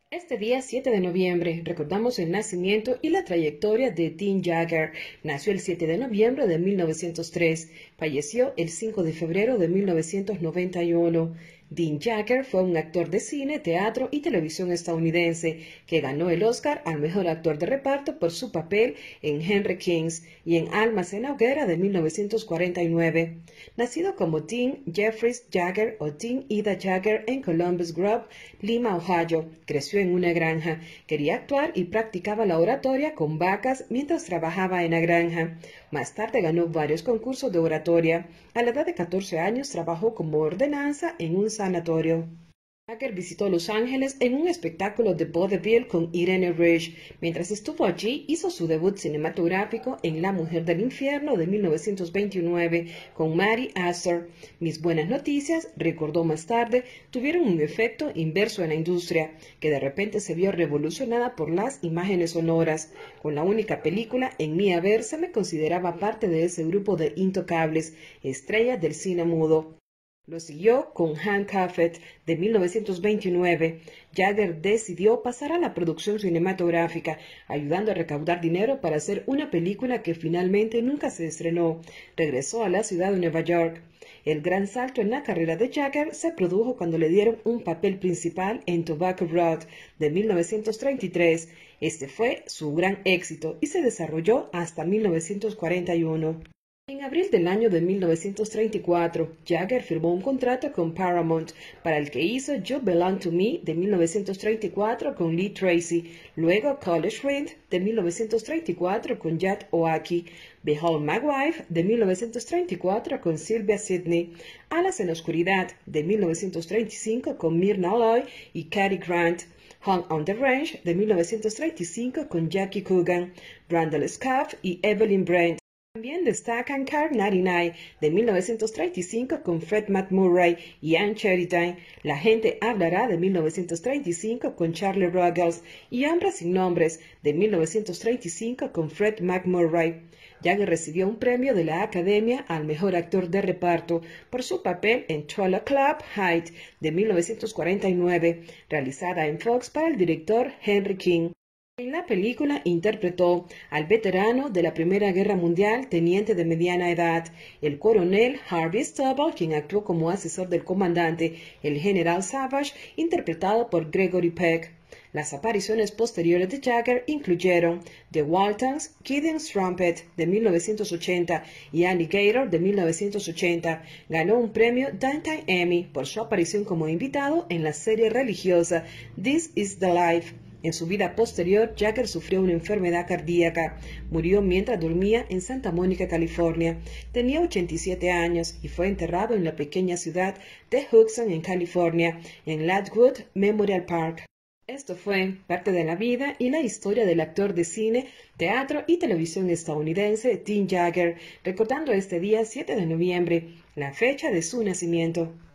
Este día 7 de noviembre recordamos el nacimiento y la trayectoria de Dean Jagger. Nació el 7 de noviembre de 1903, falleció el 5 de febrero de 1991. Dean Jagger fue un actor de cine, teatro y televisión estadounidense que ganó el Oscar al mejor actor de reparto por su papel en Henry Kings y en Almas en la hoguera de 1949. Nacido como Dean Jeffries Jagger o Dean Ida Jagger en Columbus Grove, Lima, Ohio, creció en una granja. Quería actuar y practicaba la oratoria con vacas mientras trabajaba en la granja. Más tarde ganó varios concursos de oratoria. A la edad de 14 años trabajó como ordenanza en un sanatorio. Jagger visitó Los Ángeles en un espectáculo de vodevil con Irene Rich. Mientras estuvo allí, hizo su debut cinematográfico en La Mujer del Infierno de 1929 con Mary Astor. Mis buenas noticias, recordó más tarde, tuvieron un efecto inverso en la industria, que de repente se vio revolucionada por las imágenes sonoras. Con la única película En mi haber se me consideraba parte de ese grupo de intocables, estrellas del cine mudo. Lo siguió con Handcuffed de 1929. Jagger decidió pasar a la producción cinematográfica, ayudando a recaudar dinero para hacer una película que finalmente nunca se estrenó. Regresó a la ciudad de Nueva York. El gran salto en la carrera de Jagger se produjo cuando le dieron un papel principal en Tobacco Road de 1933. Este fue su gran éxito y se desarrolló hasta 1941. En abril del año de 1934, Jagger firmó un contrato con Paramount, para el que hizo You Belong to Me de 1934 con Lee Tracy, luego College Wind de 1934 con Jack Oaki, Behold My Wife de 1934 con Sylvia Sidney, Alas en la Oscuridad de 1935 con Myrna Loy y Cary Grant, Hung on the Range de 1935 con Jackie Coogan, Randall Scuff y Evelyn Brent. También destacan Car 99 de 1935 con Fred MacMurray y Ann Sheridan, La gente hablará de 1935 con Charlie Ruggles y Hambre sin nombres de 1935 con Fred MacMurray. Jagger recibió un premio de la Academia al mejor actor de reparto por su papel en 12 O'Clock Heights de 1949, realizada en Fox para el director Henry King. En la película interpretó al veterano de la Primera Guerra Mundial, teniente de mediana edad, el coronel Harvey Stubble, quien actuó como asesor del comandante, el general Savage, interpretado por Gregory Peck. Las apariciones posteriores de Jagger incluyeron The Waltons, Gideon's Trumpet de 1980 y Alligator de 1980. Ganó un premio Daytime Emmy por su aparición como invitado en la serie religiosa This is the Life. En su vida posterior, Jagger sufrió una enfermedad cardíaca. Murió mientras dormía en Santa Mónica, California. Tenía 87 años y fue enterrado en la pequeña ciudad de Hudson, en California, en Latwood Memorial Park. Esto fue parte de la vida y la historia del actor de cine, teatro y televisión estadounidense Dean Jagger, recordando este día 7 de noviembre, la fecha de su nacimiento.